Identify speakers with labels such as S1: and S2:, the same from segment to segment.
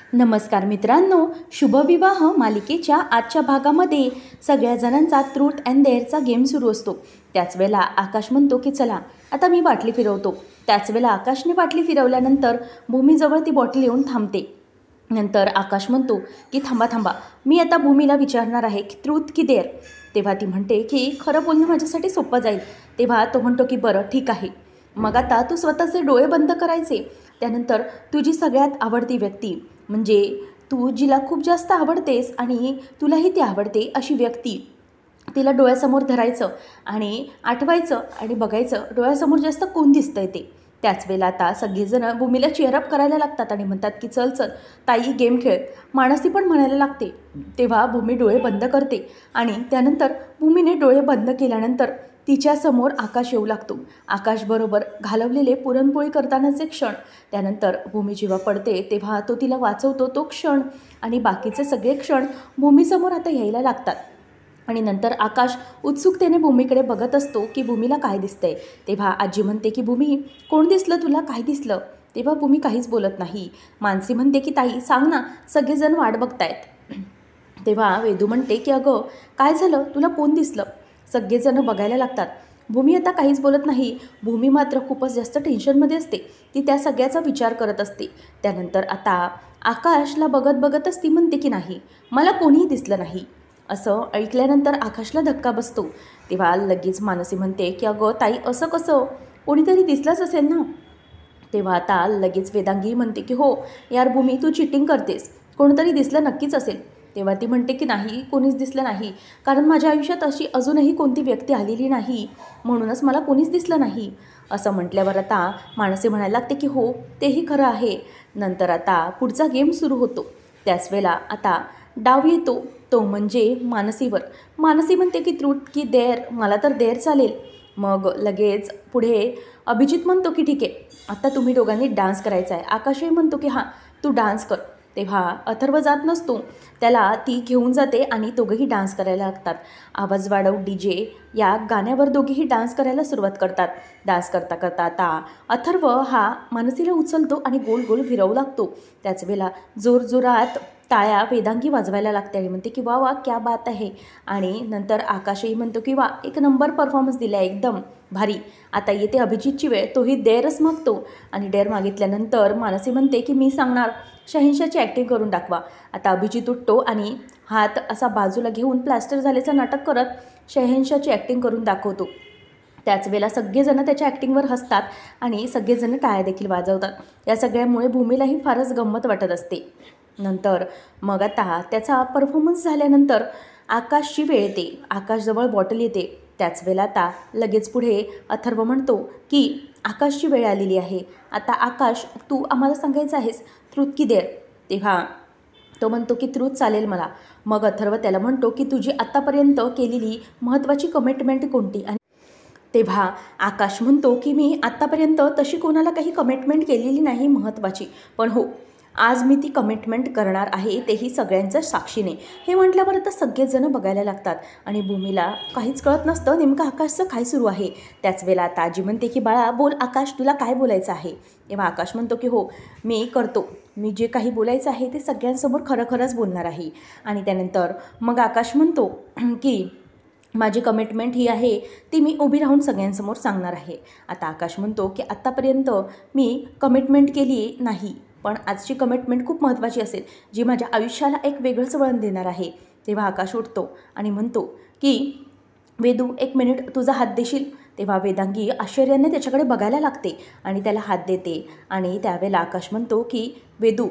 S1: नमस्कार मित्रांनो, शुभविवाह मालिकेच्या आजच्या भागामध्ये सगळ्या जणांचा ट्रूथ अँड डेअरचा गेम सुरू असतो। त्याच वेळेला आकाश म्हणतो की चला आता मी बाटली फिरवतो। त्याच वेळेला आकाशने बाटली फिरवल्यानंतर भूमीजवळ ती बॉटल येऊन थांबते। नंतर आकाश म्हणतो की थांबा थांबा, मी आता भूमीला विचारणार आहे की ट्रूथ की डेअर। तेव्हा ती म्हणते की खरं बोलणं माझ्यासाठी सोपं जाईल। तेव्हा तो म्हणतो की बरं ठीक आहे, मग आता तू स्वतःचे डोळे बंद करायचे। त्यानंतर तुझी सगळ्यात आवडती व्यक्ती, म्हणजे तू जिला खूप जास्त आवडतेस आणि तुलाही ती आवडते अशी व्यक्ती, तिला डोळ्यासमोर धरायचं आणि आठवायचं आणि बघायचं डोळ्यासमोर जास्त कोण दिसतंय ते। त्याच वेळेला आता सगळेजण भूमीला चीअरअप करायला लागतात आणि म्हणतात की चल चल ताई गेम खेळ। मानसी पण म्हणायला लागते। तेव्हा भूमी डोळे बंद करते आणि त्यानंतर भूमीने डोळे बंद केल्यानंतर तिच्यासमोर आकाश येऊ लागतो। आकाशबरोबर घालवलेले पुरणपोळी करतानाचे क्षण, त्यानंतर भूमी जेव्हा पडते तेव्हा तो तिला वाचवतो तो क्षण आणि बाकीचे सगळे क्षण भूमीसमोर आता यायला लागतात। आणि नंतर आकाश उत्सुकतेने भूमीकडे बघत असतो की भूमीला काय दिसतंय। तेव्हा आजी म्हणते की भूमी कोण दिसलं तुला, काय दिसलं? तेव्हा भूमी काहीच बोलत नाही। मानसी म्हणते की ताई सांग ना, सगळेजण वाट बघतायत। तेव्हा वेदू म्हणते की अगं काय झालं, तुला कोण दिसलं? सगळेजण बघायला लागतात। भूमी आता काहीच बोलत नाही। भूमी मात्र खूपच जास्त टेन्शनमध्ये असते। ती त्या सगळ्याचा विचार करत असते। त्यानंतर आता आकाशला बघत बघतच ती म्हणते की नाही, मला कोणीही दिसलं नाही। असं ऐकल्यानंतर आकाशला धक्का बसतो। तेव्हा लगेच मानसी म्हणते की अगं ताई असं कसं, कोणीतरी दिसलंच असेल ना। तेव्हा आता लगेच वेदांगी म्हणते की हो यार भूमी, तू चिटिंग करतेस, कोणतरी दिसलं नक्कीच असेल। तेव्हा ती म्हणते की नाही, कोणीच दिसलं नाही, कारण माझ्या आयुष्यात अशी अजूनही कोणती व्यक्ती आलेली नाही, म्हणूनच मला कोणीच दिसलं नाही। असं म्हटल्यावर आता मानसी म्हणायला लागते की हो तेही खरं आहे। नंतर आता पुढचा गेम सुरू होतो। त्याच वेळेला आता डाव येतो, तो म्हणजे मानसीवर। मानसी म्हणते की ट्रूथ की डेअर, मला तर डेअर चालेल। मग लगेच पुढे अभिजित म्हणतो की ठीक आहे, आता तुम्ही दोघांनी डान्स करायचा आहे। आकाशही म्हणतो की हां तू डान्स कर। तेव्हा अथर्व जात नसतो, त्याला ती घेऊन जाते आणि दोघंही डान्स करायला लागतात। आवाज वाढव डीजे या गाण्यावर दोघेही डान्स करायला सुरुवात करतात। डान्स करता करता आता अथर्व हा मानसीला उचलतो आणि गोल गोल फिरवू लागतो। त्याच वेळेला जोरजोरात टाळ्या वेदांगी वाजवायला लागते आणि म्हणते की वा वा क्या बात आहे। आणि नंतर आकाशही म्हणतो की वा एक नंबर परफॉर्मन्स दिला आहे, एकदम भारी। आता येते अभिजितची वेळ, तोही डेअरच मागतो आणि डेअर मागितल्यानंतर मानसी म्हणते की मी सांगणार, शहेनशाची ॲक्टिंग करून दाखवा। आता अभिजित उठतो आणि हात असा बाजूला घेऊन प्लास्टर झाल्याचं नाटक करत शहेनशाची ॲक्टिंग करून दाखवतो। त्याच वेळेला सगळेजण त्याच्या ॲक्टिंगवर हसतात आणि सगळेजण टाळ्या देखील वाजवतात। या सगळ्यामुळे भूमीलाही फारच गंमत वाटत असते। नंतर मग आता त्याचा परफॉर्मन्स झाल्यानंतर आकाशची वेळ येते। आकाशजवळ बॉटल येते। त्याच वेळेला आता लगेच पुढे अथर्व म्हणतो की आकाशची वेळ आलेली आहे, आता आकाश तू आम्हाला सांगायचं आहेस ट्रूथ की डेअर। तेव्हा तो म्हणतो की ट्रूथ चालेल मला। मग अथर्व त्याला म्हणतो की तुझी आत्तापर्यंत केलेली महत्त्वाची कमिटमेंट कोणती? आणि तेव्हा आकाश म्हणतो की मी आत्तापर्यंत तशी कोणाला काही कमिटमेंट केलेली नाही महत्त्वाची, पण हो आज मी ती कमिटमेंट करणार आहे, तेही सगळ्यांच्या साक्षीने। हे म्हटल्यावर आता सगळेजण बघायला लागतात आणि भूमीला काहीच कळत नसतं नेमकं आकाशचं काय सुरू आहे। त्याच वेळेला आता आजी म्हणते की बाळा बोल आकाश, तुला काय बोलायचं आहे? तेव्हा आकाश म्हणतो की हो मी करतो, मी जे काही बोलायचं आहे ते सगळ्यांसमोर खरं खरंच बोलणार आहे। आणि त्यानंतर मग आकाश म्हणतो की माझी कमिटमेंट ही आहे ती मी उभी राहून सगळ्यांसमोर सांगणार आहे। आता आकाश म्हणतो की आत्तापर्यंत मी कमिटमेंट केली नाही, पण आजची कमिटमेंट खूप महत्त्वाची असेल, जी माझ्या आयुष्याला एक वेगळंच वळण देणार आहे। तेव्हा आकाश उठतो आणि म्हणतो की वेदू एक मिनिट तुझा हात देशील? तेव्हा वेदांगी आश्चर्याने त्याच्याकडे बघायला लागते आणि त्याला हात देते। आणि त्यावेळेला आकाश म्हणतो की वेदू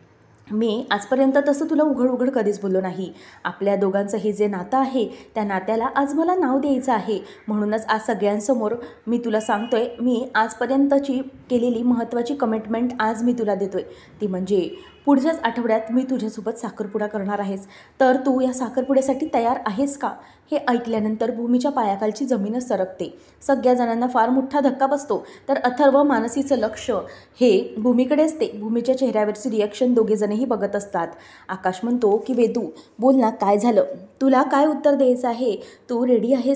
S1: मी आजपर्यंत तसं तुला उघड उघड कधीच बोललो नाही। आपल्या दोघांचं हे जे नातं आहे त्या नात्याला आज मला नाव द्यायचं आहे, म्हणूनच आज सगळ्यांसमोर मी तुला सांगतोय, मी आजपर्यंतची केलेली महत्त्वाची कमिटमेंट आज मी तुला देतोय, ती म्हणजे पुढच्याच आठवड्यात मी तुझ्यासोबत साखरपुडा करणार आहेस, तर तू या साखरपुड्यासाठी तयार आहेस का? हे ऐकल्यानंतर भूमीच्या पायाखालची जमीनच सरकते। सगळ्या जणांना फार मोठा धक्का बसतो। तर अथर्व मानसीचं लक्ष हे भूमीकडे असते। भूमीच्या चेहऱ्यावरची रिॲक्शन दोघेजणही बघत असतात। आकाश म्हणतो की वेदू बोल ना, काय झालं? तुला काय उत्तर द्यायचं आहे? तू रेडी आहेस का?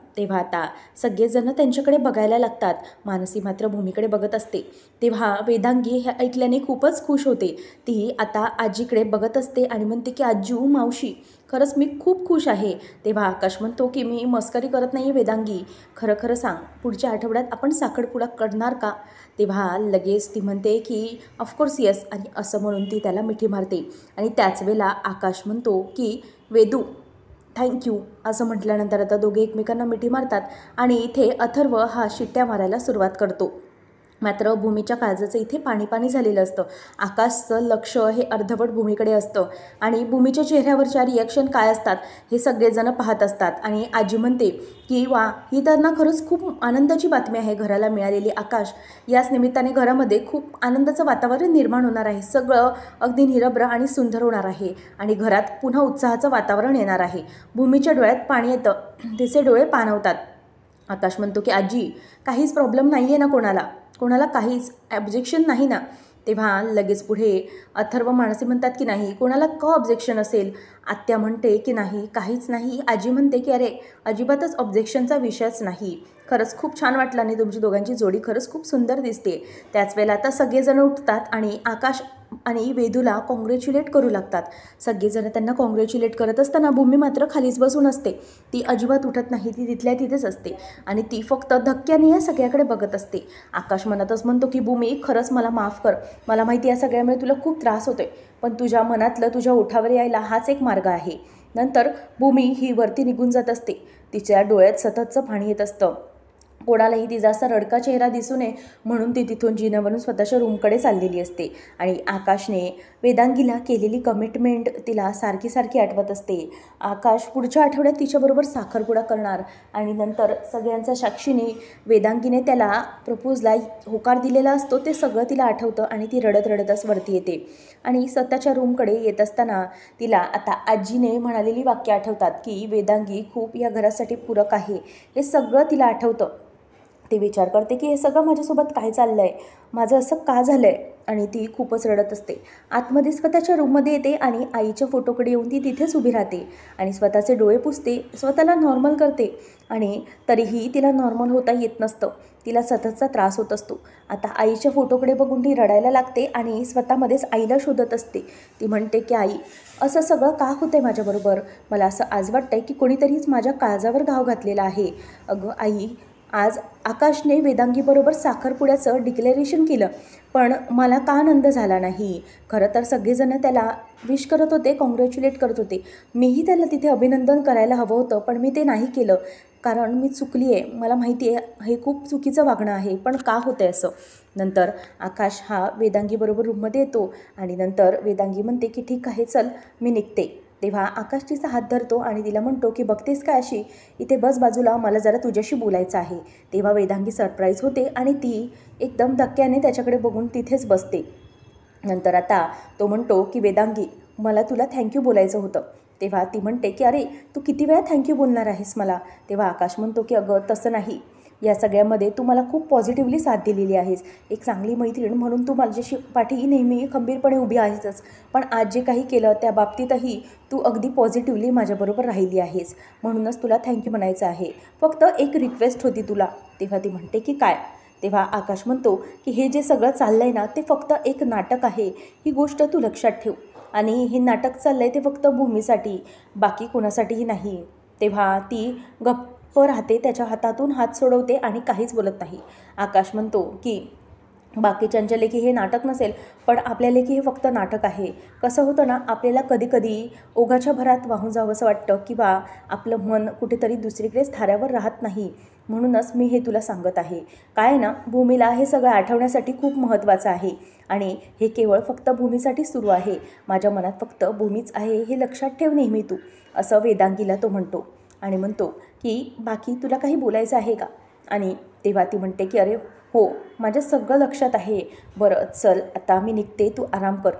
S1: तेव्हा आता सगळेजण त्यांच्याकडे बघायला लागतात. मानसी मात्र भूमीकडे बघत असते. तेव्हा वेदांगी हे ऐकल्याने खूपच खुश होते. ती आता आजीकडे बघत असते आणि म्हणते की आजू, मावशी, खरंच मी खूप खुश आहे. तेव्हा आकाश म्हणतो की मी मस्करी करत नाही आहे वेदांगी, खरं खरं सांग, पुढच्या आठवड्यात आपण साखरपुडा करणार का? तेव्हा लगेच ती म्हणते की ऑफकोर्स येस, आणि असं म्हणून ती त्याला मिठी मारते. आणि त्याच वेळेला आकाश म्हणतो की वेदू, थँक्यू, असं म्हटल्यानंतर आता दोघे एकमेकांना मिठी मारतात. आणि इथे अथर्व हा शिट्ट्या मारायला सुरुवात करतो. मात्र भूमीच्या काळजाचं इथे पाणी पाणी झालेलं असतं. आकाशचं लक्ष हे अर्धवट भूमीकडे असतं आणि भूमीच्या चेहऱ्यावरच्या रिॲक्शन काय असतात हे सगळेजण पाहत असतात. आणि आजी म्हणते की वा, ही तर ना खरंच खूप आनंदाची बातमी आहे घराला मिळालेली. आकाश, याच निमित्ताने घरामध्ये खूप आनंदाचं वातावरण निर्माण होणार आहे. सगळं अगदी निरभ्र आणि सुंदर होणार आहे आणि घरात पुन्हा उत्साहाचं वातावरण येणार आहे. भूमीच्या डोळ्यात पाणी येतं, तिचे डोळे पाणवतात. आकाश म्हणतो की आजी, काहीच प्रॉब्लेम नाही आहे ना कोणाला काहीच ऑब्जेक्शन नाही ना? तेव्हा लगेच पुढे अथर्व मानसी म्हणतात की नाही, कोणाला का ऑब्जेक्शन असेल? आत्या म्हणते की नाही, काहीच नाही. आजी म्हणते की अरे, अजिबातच ऑब्जेक्शनचा विषयच नाही. खरंच खूप छान वाटलं आणि तुमची दोघांची जोडी खरंच खूप सुंदर दिसते. त्याच वेळेला आता सगळेजण उठतात आणि आकाश आणि वेदूला कॉंग्रॅच्युलेट करू लागतात. सगळेजण त्यांना कॉंग्रॅच्युलेट करत असताना भूमी मात्र खालीच बसून असते. ती अजिबात उठत नाही, ती तिथल्या तिथेच असते आणि ती फक्त धक्क्याने या सगळ्याकडे बघत असते. आकाश मनातच म्हणतो की भूमी, खरंच मला माफ कर. मला माहिती या सगळ्यामुळे तुला खूप त्रास होतोय, पण तुझ्या मनातलं तुझ्या ओठावर यायला हाच एक मार्ग आहे. नंतर भूमी ही वरती निघून जात असते. तिच्या डोळ्यात सततचं पाणी येत असतं. कोणालाही तिचा असा रडका चेहरा दिसू नये म्हणून ती तिथून जिन्यावरून स्वतःच्या रूमकडे चाललेली असते. आणि आकाशने वेदांगीला केलेली कमिटमेंट तिला सारखी सारखी आठवत असते. आकाश पुढच्या आठवड्यात तिच्याबरोबर साखरपुडा करणार आणि नंतर सगळ्यांच्या साक्षीने वेदांगीने त्याला प्रपोजला होकार दिलेला असतो. ते सगळं तिला आठवतं आणि ती रडत रडतच वरती येते. आणि स्वतःच्या रूमकडे येत असताना तिला आता आजीने म्हणालेली वाक्य आठवतात की वेदांगी खूप या घरासाठी पूरक आहे. हे सगळं तिला आठवतं. ती विचार करते की हे सगळं माझ्यासोबत काय चाललं आहे, माझं असं का झालं आहे? आणि ती खूपच रडत असते. आतमध्ये स्वतःच्या रूममध्ये येते आणि आईच्या फोटोकडे येऊन ती तिथेच उभी राहते आणि स्वतःचे डोळे पुसते, स्वतःला नॉर्मल करते. आणि तरीही तिला नॉर्मल होता येत नसतं. तिला सततचा त्रास होत असतो. आता आईच्या फोटोकडे बघून ती रडायला लागते आणि स्वतःमध्येच आईला शोधत असते. ती म्हणते की आई, असं सगळं का होतं आहे माझ्याबरोबर? मला असं आज वाटतं आहे की कोणीतरीच माझ्या काळजावर घाव घातलेला आहे. अगं आई, आज आकाशने वेदांगीबरोबर साखरपुड्याचं डिक्लेरेशन केलं, पण मला का आनंद झाला नाही? खरं तर सगळेजण त्याला विश करत होते, कॉंग्रॅच्युलेट करत होते. मीही त्याला तिथे अभिनंदन करायला हवं होतं, पण मी ते नाही केलं कारण मी चुकली आहे. मला माहिती आहे हे खूप चुकीचं वागणं आहे, पण का होतं आहे असं? नंतर आकाश हा वेदांगीबरोबर रूममध्ये येतो आणि नंतर वेदांगी म्हणते की ठीक आहे, चल मी निघते. तेव्हा आकाश तिचा हात धरतो आणि तिला म्हणतो की बघतेस काय अशी, इथे बस बाजूला, मला जरा तुझ्याशी बोलायचं आहे. तेव्हा वेदांगी सरप्राईज होते आणि ती एकदम धक्क्याने त्याच्याकडे बघून तिथेच बसते. नंतर आता तो म्हणतो की वेदांगी, मला तुला थँक्यू बोलायचं होतं. तेव्हा ती म्हणते की अरे, तू किती वेळा थँक्यू बोलणार आहेस मला? तेव्हा आकाश म्हणतो की अगं तसं नाही, या सगळ्यामध्ये तू मला खूप पॉझिटिव्हली साथ दिलेली आहेस. एक चांगली मैत्रीण म्हणून तू माझ्याशी पाठी नेहमी खंबीरपणे उभी आहेसच, पण आज जे काही केलं त्या बाबतीतही तू अगदी पॉझिटिव्हली माझ्याबरोबर राहिली आहेस, म्हणूनच तुला थँक्यू म्हणायचं आहे. फक्त एक रिक्वेस्ट होती तुला. तेव्हा ती म्हणते की काय? तेव्हा आकाश म्हणतो की हे जे सगळं चाललं आहे ना, ते फक्त एक नाटक आहे, ही गोष्ट तू लक्षात ठेव. आणि हे नाटक चाललं आहे ते फक्त भूमीसाठी, बाकी कोणासाठीही नाही. तेव्हा ती गप्प राहते, त्याच्या हातातून हात सोडवते आणि काहीच बोलत नाही. आकाश म्हणतो की बाकीच्यांच्या लेखी हे नाटक नसेल, पण आपल्या लेखी हे फक्त नाटक आहे. कसं होतं ना, आपल्याला कधीकधी ओघाच्या भरात वाहून जावं असं वाटतं किंवा आपलं मन कुठेतरी दुसरीकडेच थाऱ्यावर राहत नाही. म्हणूनच मी हे तुला सांगत आहे. काय ना, भूमीला हे सगळं आठवण्यासाठी खूप महत्त्वाचं आहे आणि हे केवळ फक्त भूमीसाठी सुरू आहे. माझ्या मनात फक्त भूमीच आहे, हे लक्षात ठेव नेहमी तू, असं वेदांगीला तो म्हणतो. आणि म्हणतो की बाकी तुला काही बोलायचं आहे का? आणि तेव्हा ती म्हणते की अरे हो, माझ्या सगळं लक्षात आहे. बरं चल, आता मी निघते, तू आराम कर.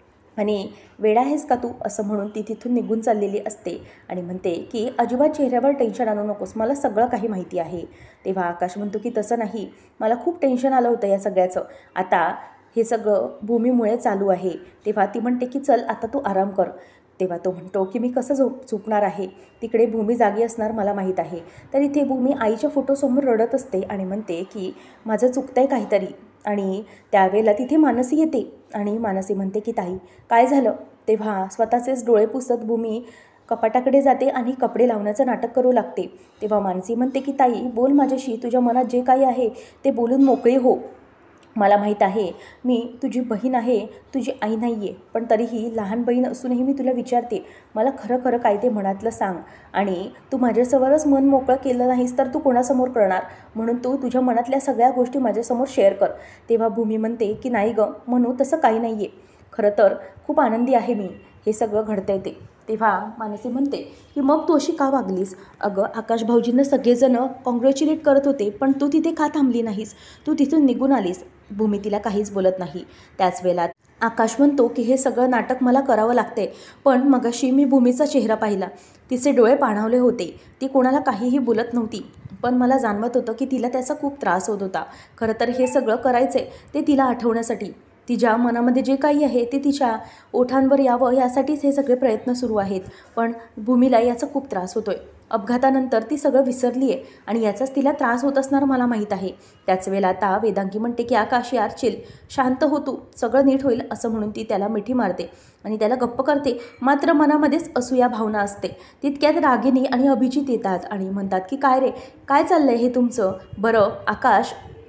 S1: आणि वेडा आहेस का तू, असं म्हणून ती तिथून निघून चाललेली असते आणि म्हणते की अजिबात चेहऱ्यावर टेन्शन आणू नकोस, मला सगळं काही माहिती आहे. तेव्हा आकाश म्हणतो की तसं नाही, मला खूप टेन्शन आलं होतं या सगळ्याचं. आता हे सगळं भूमीमुळे चालू आहे. तेव्हा ती म्हणते की चल आता तू आराम कर. तेव्हा तो म्हणतो की मी कसं झोपणार आहे, तिकडे भूमी जागी असणार मला माहीत आहे. तर इथे भूमी आईच्या फोटोसमोर रडत असते आणि म्हणते की माझं चुकतं आहे काहीतरी. आणि त्यावेळेला तिथे मानसी येते आणि मानसी म्हणते की ताई काय झालं. तेव्हा स्वतःचेच डोळे पुसत भूमी कपाटाकडे जाते आणि कपडे लावण्याचं नाटक करू लागते. तेव्हा मानसी म्हणते की ताई बोल माझ्याशी, तुझ्या मनात जे काही आहे ते बोलून मोकळी हो. मला माहीत आहे मी तुझी बहीण आहे, तुझी आई नाही आहे, पण तरीही लहान बहीण असूनही मी तुला विचारते, मला खरं खरं काय ते मनातलं सांग. आणि तू माझ्यासमोरच मन मोकळं केलं नाहीस तर तू कोणासमोर करणार, म्हणून तू तुझ्या मनातल्या सगळ्या गोष्टी माझ्यासमोर शेअर कर. तेव्हा भूमी म्हणते की नाही गं म्हणू, तसं काही नाही आहे, खरं तर खूप आनंदी आहे मी, हे सगळं घडतंय ते. तेव्हा मानसी म्हणते की मग तू अशी का वागलीस. अगं आकाश भाऊजींना सगळेजणं कॉंग्रॅच्युलेट करत होते, पण तू तिथे का थांबली नाहीस, तू तिथून निघून आलीस. भूमी तिला काहीच बोलत नाही. त्याच वेळेला आकाश म्हणतो की हे सगळं नाटक मला करावं लागते, पण मगाशी मी भूमीचा चेहरा पाहिला, तिचे डोळे पाणावले होते, ती कोणाला काहीही बोलत नव्हती, पण मला जाणवत होतं की तिला त्याचा खूप त्रास होत होता. खरं तर हे सगळं करायचे ते तिला आठवण्यासाठी, तिच्या मनामध्ये जे काही आहे ते तिच्या ओठांवर यावं यासाठीच हे सगळे प्रयत्न सुरू आहेत. पण भूमीला याचा खूप त्रास होतो आहे. अपघातानंतर ती सगळं विसरली आहे आणि याचाच तिला त्रास होत असणार मला माहीत आहे. त्याच वेळेला आता वेदांगी म्हणते की आकाश यार चिल, शांत हो तू, सगळं नीट होईल असं म्हणून ती त्याला मिठी मारते आणि त्याला गप्प करते. मात्र मनामध्येच असूया भावना असते. तितक्यात रागिनी आणि अभिजित येतात आणि म्हणतात की काय रे, काय चाललं आहे हे तुमचं. बरं आकाश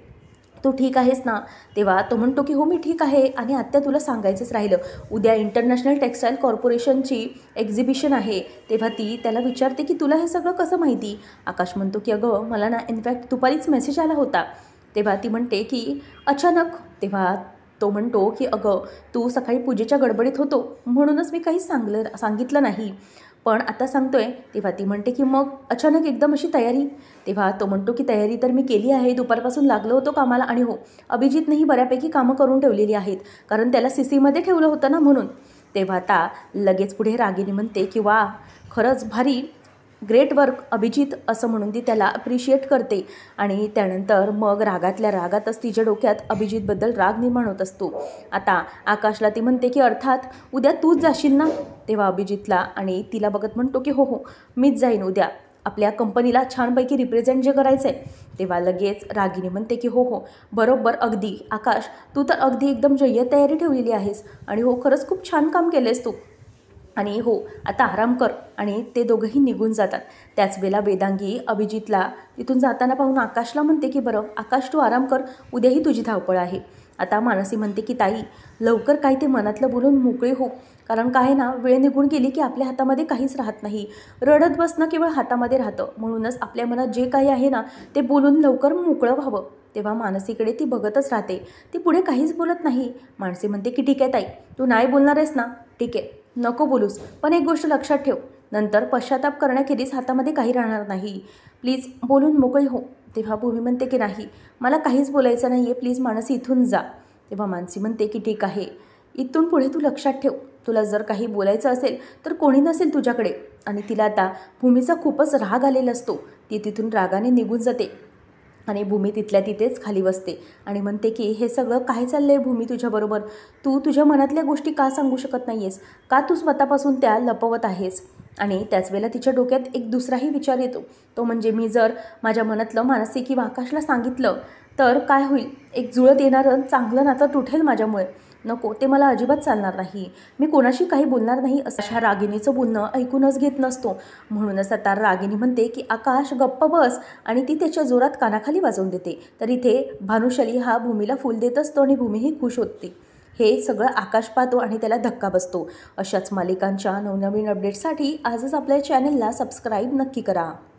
S1: तू ठीक आहेस ना. तेव्हा तो म्हणतो की हो मी ठीक आहे, आणि आत्या तुला सांगायचंच राहिलं, उद्या इंटरनॅशनल टेक्स्टाईल कॉर्पोरेशनची एक्झिबिशन आहे. तेव्हा ती त्याला विचारते की तुला हे सगळं कसं माहिती. आकाश म्हणतो की अगं मला ना इनफॅक्ट दुपारीच मेसेज आला होता. तेव्हा ती म्हणते की अचानक. तेव्हा तो म्हणतो की अगं तू सकाळी पूजेच्या गडबडीत होतो म्हणूनच मी काही सांगितलं नाही, पण आता सांगतोय. तेव्हा ती म्हणते की मग अचानक एकदम अशी तयारी. तेव्हा तो म्हणतो की तयारी तर मी केली आहे, दुपारपासून लागलो होतो कामाला, आणि हो अभिजितनेही बऱ्यापैकी कामं करून ठेवलेली आहेत, कारण त्याला सीसीमध्ये ठेवलं होतं ना म्हणून. तेव्हा आता लगेच पुढे रागिनी म्हणते की वा खरंच भारी, ग्रेट वर्क अभिजित असं म्हणून ती त्याला अप्रिशिएट करते. आणि त्यानंतर मग रागातल्या रागातच तिच्या डोक्यात अभिजितबद्दल राग निर्माण होत असतो. आता आकाशला ती म्हणते की अर्थात उद्या तूच जाशील ना. तेव्हा अभिजितला आणि तिला बघत म्हणतो की हो हो मीच जाईन उद्या, आपल्या कंपनीला छानपैकी रिप्रेझेंट जे करायचं आहे. तेव्हा लगेच रागिनी म्हणते की हो हो बरोबर अगदी आकाश, तू तर अगदी एकदम जय्यत तयारी ठेवलेली आहेस, आणि हो खरंच खूप छान काम केलं आहेस तू, आणि हो आता आराम कर. आणि ते दोघंही निघून जातात. त्याच वेळेला वेदांगी अभिजितला तिथून जाताना पाहून आकाशला म्हणते की बरं आकाश तू आराम कर, उद्याही तुझी धावपळ आहे. आता मानसी म्हणते की ताई लवकर काय ते मनातलं बोलून मोकळे हो, कारण काय ना वेळ निघून गेली की आपल्या हातामध्ये काहीच राहत नाही, रडत बसणं केवळ हातामध्ये राहतं. म्हणूनच आपल्या मनात जे काही आहे ना ते बोलून लवकर मोकळं व्हावं. तेव्हा मानसीकडे ती बघतच राहते, ती पुढे काहीच बोलत नाही. मानसी म्हणते की ठीक आहे ताई, तू नाही बोलणार आहेस ना, ठीक आहे नको बोलूस, पण एक गोष्ट लक्षात ठेव, नंतर पश्चाताप करण्याखेरीज हातामध्ये काही राहणार नाही, प्लीज बोलून मोकळी हो. तेव्हा भूमी म्हणते की नाही मला काहीच बोलायचं नाही आहे, प्लीज मानसी इथून जा. तेव्हा मानसी म्हणते की ठीक आहे, इथून पुढे तू लक्षात ठेव, तुला जर काही बोलायचं असेल तर कोणी नसेल तुझ्याकडे. आणि तिला आता भूमीचा खूपच राग आलेला असतो. ती तिथून रागाने निघून जाते आणि भूमी तिथल्या तिथेच खाली बसते आणि म्हणते की हे सगळं काय चाललं आहे भूमी तुझ्याबरोबर, तू तुझ्या मनातल्या गोष्टी का सांगू शकत नाही आहेस, का तू स्वतःपासून त्या लपवत आहेस. आणि त्याच वेळेला तिच्या डोक्यात एक दुसराही विचार येतो, तो म्हणजे मी जर माझ्या मनातलं मानसी किंवा आकाशला सांगितलं तर काय होईल, एक जुळत येणारं चांगलं नातं तुटेल माझ्यामुळे, नको ते मला अजिबात चालणार नाही, मी कोणाशी काही बोलणार नाही. अशा रागिनीचं बोलणं ऐकूनच घेत नसतो. म्हणूनच आता रागिनी म्हणते की आकाश गप्प बस, आणि ती त्याच्या जोरात कानाखाली वाजवून देते. तर इथे भानुशाली हा भूमीला फूल देत असतो आणि भूमीही खुश होते. हे सगळं आकाश पाहतो आणि त्याला धक्का बसतो. अशाच मालिकांच्या नवनवीन अपडेट्ससाठी आजच आपल्या चॅनलला सबस्क्राईब नक्की करा.